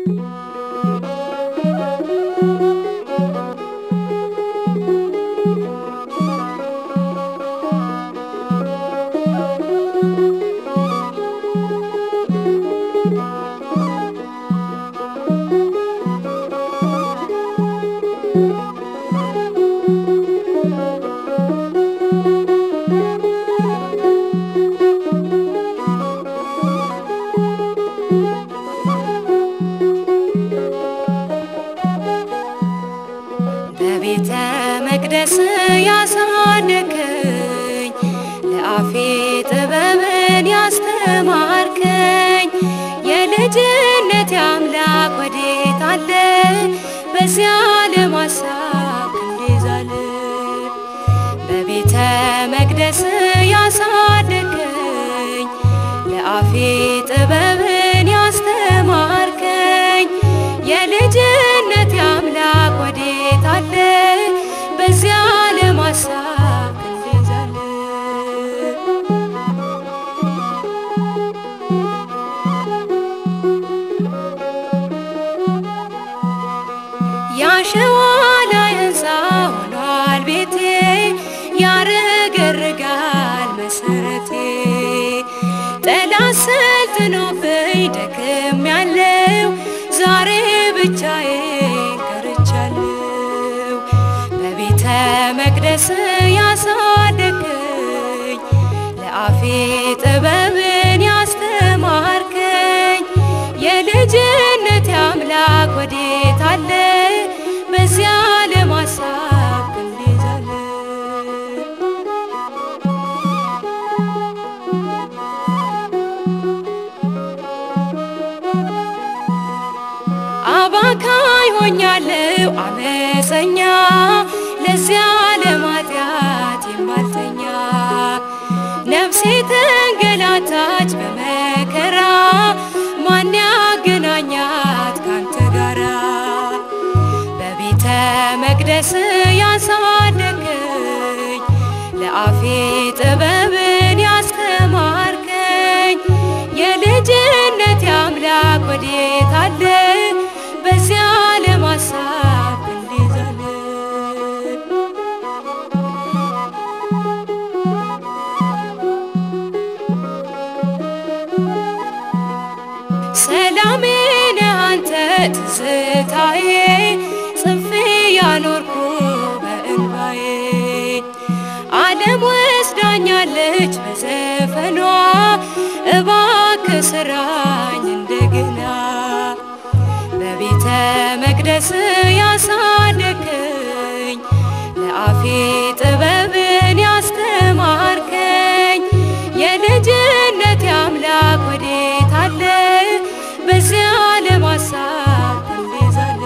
በቤተ መቅደስ ያሳደከኝ ለአፌ ጥበብን ያስተማርከኝ የልጅነት አምላክ ወዴት አለ በዚያ ዓለም ሐሳብ እንዲዛለ በቤተ መቅደስ ያሳደከኝ ለአፌ ጥበብን ያስተማርከኝ የልጅነት አምላክ ወዴት አለ በዚያ ዓለም ሐሳብ እንዲዛለ ያሸዋ ላይ ሕንፃ ሆኗል ቤቴ ያረገርጋል መሰረቴ ጠላት ሰልጥኖብኝ ደክሜያለሁ ዛሬ ብቻዬን ቀርቻለሁ በቤተ መቅደስ ያሳደከኝ ለአፌ ጥበብን ያስተማርከኝ የልጅነት አምላክ ወዴት አለ በዚያ ዓለም ሐሳብ እንዲዛለ አባካኝ ሆኛለሁ አመፀኛ ለዚያ ዓለም ኃጢአት የማልተኛ ነፍሴ ተንገላታች በመከራ ማን ያገናኛት ካንተ ጋራ በቤተ መቅደስ ያሳደከኝ ለአፌ ጥበብን ያስተማርከኝ የልጅነት አምላክ ወዴት አለ በዚያ ዓለም ሐሳብ እንዲዛለ ሰላሜ ነህ አንተ ትዝታዬ ጽፌ ያኖርኩ በእንባዬ ዓለም ወስዳኛለች በዘፈኗ እባክህ ስራኝ እንደገና በቤተ መቅደስ ያሳደከኝ ለአፌ ጥበብን ያስተማርከኝ የልጅነት አምላክ ወዴት አለ በዚያ ዓለም ሐሳብ እንዲዛለ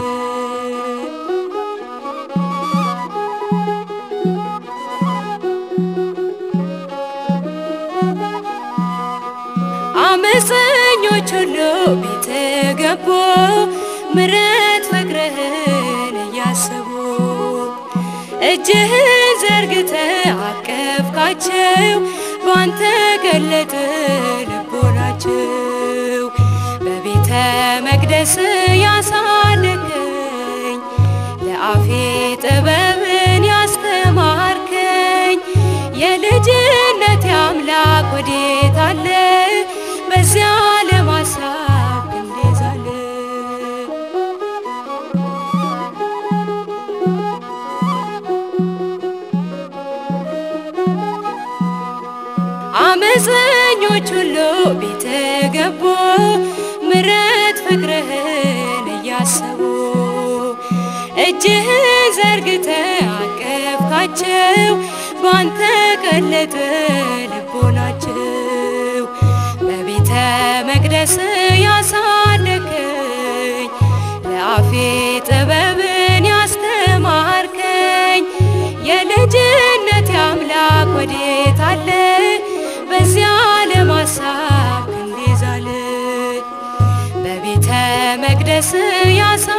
አመፀኞች ሁሉ ቤት ገቡ ምሕረት ፍቅርህን እያሰቡ እጅህን ዘርግተህ አቀፍካቸው ባንተ ገለጠ ልቦናቸው በቤተ መቅደስ ያሳደከኝ ለአፌ ጥበብን ያስተማርከኝ የልጅነት አምላክ ወዴት አለ በዚያ ዓለም ሐሳብ እንዲዛለ አመፀኞች ሁሉ ቤት ገቡ ምሕረት ፍቅርህን እያሰቡ እጅህን ዘርግተህ አቀፍካቸው ባንተ ቀለጠ ልቦናቸው በቤተ መቅደስ ያሳደከኝ ለአፌ ጥበብን ያስተማርከኝ የልጅነት አምላክ ወዴት አለ በዚያ ዓለም ሐሳብ እንዲዛለ በቤተ መቅደስ ያሳ